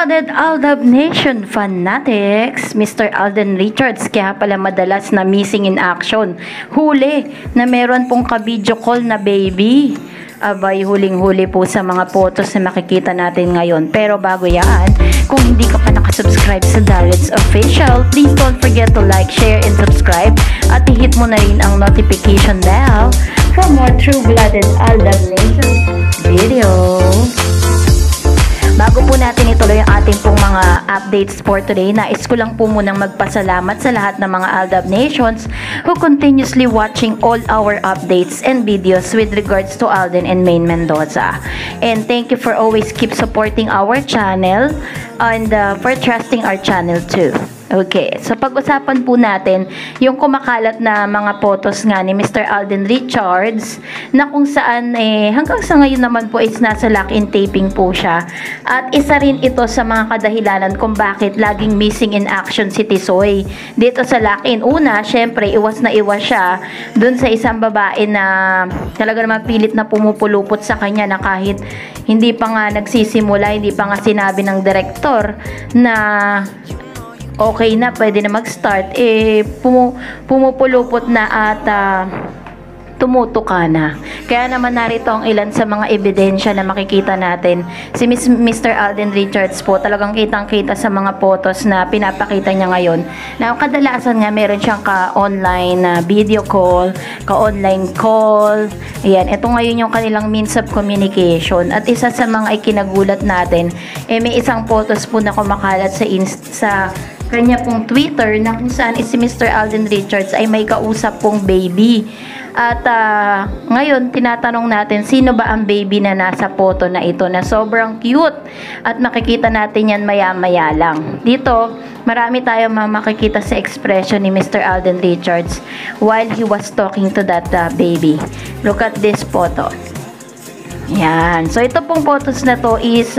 True-blooded Aldab Nation fanatics, Mr. Alden Richards kaya pala madalas na missing in action. Huli na meron pong ka-video call na baby. Abay, huling-huli po sa mga photos na makikita natin ngayon. Pero bago yan, kung hindi ka pa nakasubscribe sa Darrets Official, please don't forget to like, share, and subscribe. At i-hit mo na rin ang notification bell for more True-blooded Aldab Nation videos. Bago po natin ituloy ang ating pong mga updates for today, nais ko lang po munang magpasalamat sa lahat ng mga Aldab Nations who continuously watching all our updates and videos with regards to Alden and Maine Mendoza. And thank you for always keep supporting our channel and for trusting our channel too. Okay, so pag-usapan po natin yung kumakalat na mga photos nga ni Mr. Alden Richards na kung saan hanggang sa ngayon naman po is nasa lock-in taping po siya. At isa rin ito sa mga kadahilanan kung bakit laging missing in action si Tisoy dito sa lock-in. Una, syempre, iwas na iwas siya dun sa isang babae na talaga naman pilit na pumupulupot sa kanya na kahit hindi pa nga nagsisimula, hindi pa nga sinabi ng direktor na okay na, pwede na mag-start, pumupulupot na at tumutuka na. Kaya naman narito ang ilan sa mga ebidensya na makikita natin. Si Mr. Alden Richards po, talagang kitang-kita sa mga photos na pinapakita niya ngayon. Na kadalasan nga meron siyang ka-online video call, ka-online call. Ayan, ito ngayon yung kanilang means of communication. At isa sa mga ikinagulat natin, may isang photos po na kumakalat sa kanya pong Twitter na kung saan si Mr. Alden Richards ay may kausap pong baby. At ngayon, tinatanong natin, sino ba ang baby na nasa photo na ito na sobrang cute? At makikita natin yan maya-maya lang. Dito, marami tayong makikita sa expression ni Mr. Alden Richards while he was talking to that baby. Look at this photo. Yan. So, ito pong photos na to is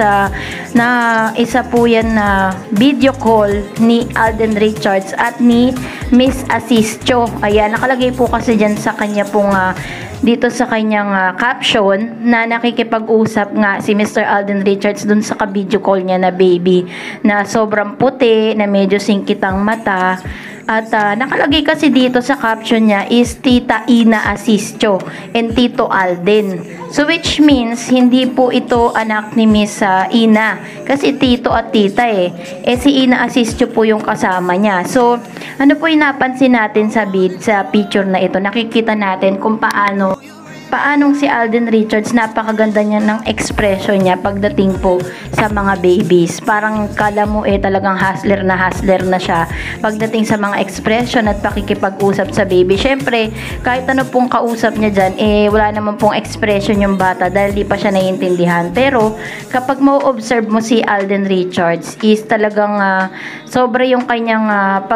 isa po yan na video call ni Alden Richards at ni Miss Asistio. Ayan, nakalagay po kasi dyan sa kanya pong dito sa kanyang caption na nakikipag-usap nga si Mr. Alden Richards dun sa ka-video call niya na baby na sobrang puti, na medyo singkit ang mata. At nakalagay kasi dito sa caption niya is Tita Ina Asistio and Tito Alden. So which means hindi po ito anak ni Miss Ina kasi Tito at Tita si Ina Asistio po yung kasama niya. So ano po yung napansin natin sa picture na ito, nakikita natin kung paanong si Alden Richards, napakaganda niya ng expression niya pagdating po sa mga babies. Parang kala mo talagang hustler na siya pagdating sa mga expression at pakikipag-usap sa baby. Syempre, kahit ano pong kausap niya dyan, wala naman pong expression yung bata dahil di pa siya naiintindihan. Pero, kapag mo-observe mo si Alden Richards, is talagang sobra yung kanyang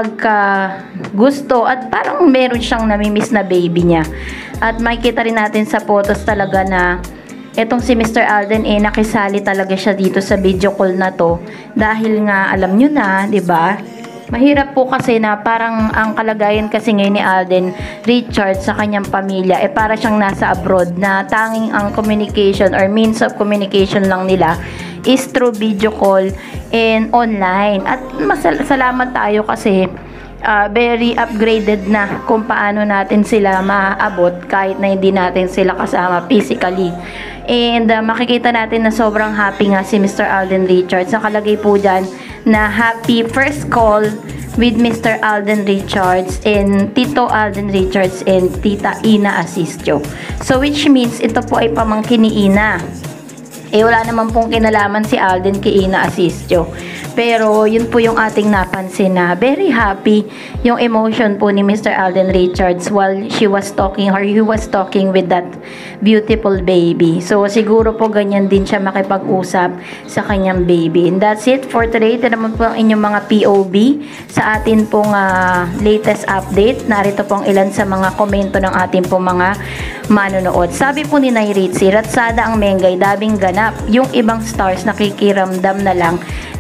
pagka-gusto at parang meron siyang namimiss na baby niya. At makikita rin natin sa photos talaga na etong si Mr. Alden nakisali talaga siya dito sa video call na to dahil nga alam nyo na, 'di ba? Mahirap po kasi na parang ang kalagayan kasi ngayon ni Alden Richards sa kanyang pamilya para siyang nasa abroad na tanging ang communication or means of communication lang nila is through video call and online. At salamat tayo kasi very upgraded na kung paano natin sila maabot kahit na hindi natin sila kasama physically. And makikita natin na sobrang happy nga si Mr. Alden Richards. Nakalagay po dyan na happy first call with Mr. Alden Richards and Tito Alden Richards and Tita Ina Asistio. So which means ito po ay pamangkin ni Ina. Wala naman pong kinalaman si Alden kay Ina Asistio. Pero yun po yung ating napansin na very happy yung emotion po ni Mr. Alden Richards while he was talking with that beautiful baby. So siguro po ganyan din siya makipag-usap sa kanyang baby. And that's it for today. Ito naman po ang inyong mga POV sa atin pong latest update. Narito pong ilan sa mga komento ng ating pong mga manonood. Sabi po ni Nairitzi, Ratsada ang Mengay, dabing ganap. Yung ibang stars nakikiramdam na lang, naghihintay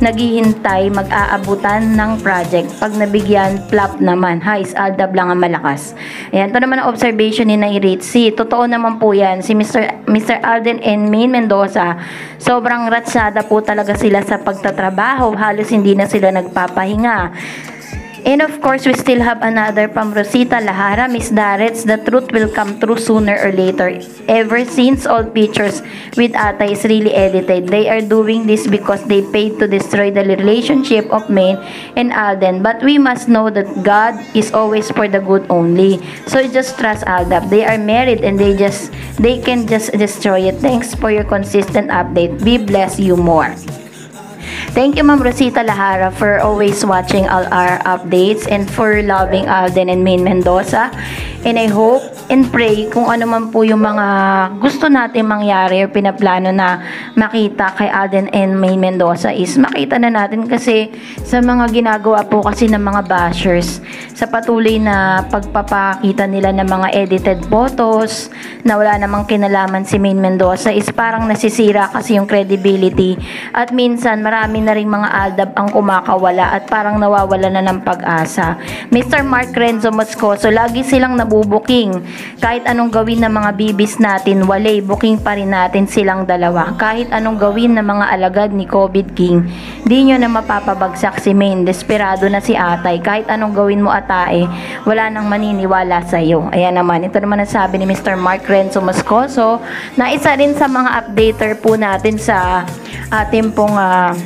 naghihintay mag-aabutan ng project. Pag nabigyan, flop naman. Is Aldab lang ang malakas. Ayan, ito naman ang observation ni Nairitzi. Totoo naman po yan. Si Mr. Alden and Maine Mendoza, sobrang ratsada po talaga sila sa pagtatrabaho. Halos hindi na sila nagpapahinga. And of course, we still have another from Rosita Lahara, Miss Darets. The truth will come true sooner or later. Ever since all pictures with Ata is really edited, they are doing this because they paid to destroy the relationship of Maine and Alden. But we must know that God is always for the good only. So just trust Aldab. They are married and they can just destroy it. Thanks for your consistent update. Be blessed you more. Thank you, Ma'am Rosita Lahara, for always watching all our updates and for loving Alden and Maine Mendoza. And I hope and pray kung ano man po yung mga gusto natin mangyari o pinaplano na makita kay Alden and Maine Mendoza is makita na natin, kasi sa mga ginagawa po kasi ng mga bashers sa patuloy na pagpapakita nila ng mga edited photos na wala namang kinalaman si Maine Mendoza is parang nasisira kasi yung credibility, at minsan marami na ring mga Aldab ang kumakawala at parang nawawala na ng pag-asa. Mr. Mark Renzo Moscoso, lagi silang nabubuking. Kahit anong gawin ng mga bibis natin, walay, booking pa rin natin silang dalawa. Kahit anong gawin ng mga alagad ni COVID King, di nyo na mapapabagsak si Maine. Desperado na si Atay. Kahit anong gawin mo, Atae, wala nang maniniwala sa'yo. Ayan naman, ito naman ang sabi ni Mr. Mark Renzo Moscoso, na isa rin sa mga updater po natin sa ating pong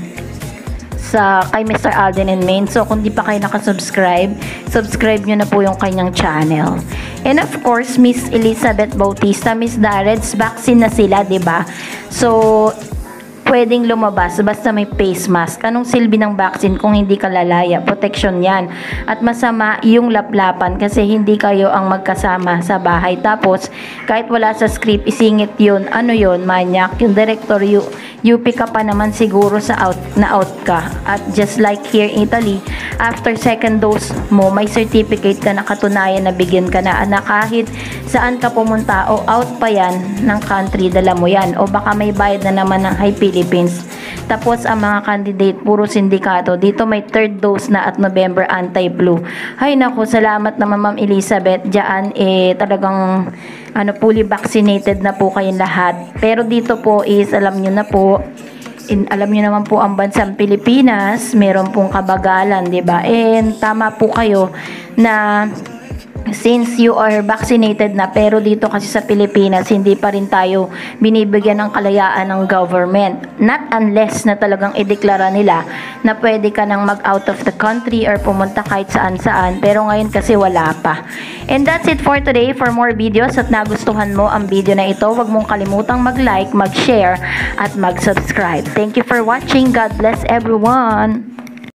sa kay Mr. Alden and Maine. So kung di pa kayo nakasubscribe, subscribe nyo na po yung kanyang channel. And of course, Miss Elizabeth Bautista, Miss Dareds, vaccine na sila, 'di ba? So pwedeng lumabas basta may face mask. Anong silbi ng vaccine kung hindi ka lalaya? Protection yan. At masama yung laplapan kasi hindi kayo ang magkasama sa bahay. Tapos, kahit wala sa script, isingit yun. Ano yun? Manyak. Yung director, UP ka pa naman siguro sa out ka. At just like here in Italy, after second dose mo, may certificate ka na katunayan na bigyan ka na kahit saan ka pumunta o out pa yan ng country, dala mo yan. O baka may bayad na naman ng High Philippines. Tapos ang mga candidate, puro sindikato. Dito may third dose na at November anti-flu. Hay naku, salamat naman Ma'am Elizabeth. Diyan talagang fully vaccinated na po kayong lahat. Pero dito po is alam nyo na po, alam niyo naman po ang bansang Pilipinas, meron pong kabagalan, 'di ba? And tama po kayo na since you are vaccinated na, pero dito kasi sa Pilipinas hindi pa rin tayo binibigyan ng kalayaan ng government, not unless na talagang ideklara nila na pwede ka nang mag out of the country or pumunta kahit saan saan, pero ngayon kasi wala pa. And that's it for today. For more videos at nagustuhan mo ang video na ito, huwag mong kalimutang mag-like, mag-share at mag-subscribe. Thank you for watching. God bless everyone.